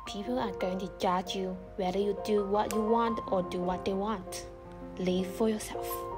People are going to judge you whether you do what you want or do what they want. Live for yourself.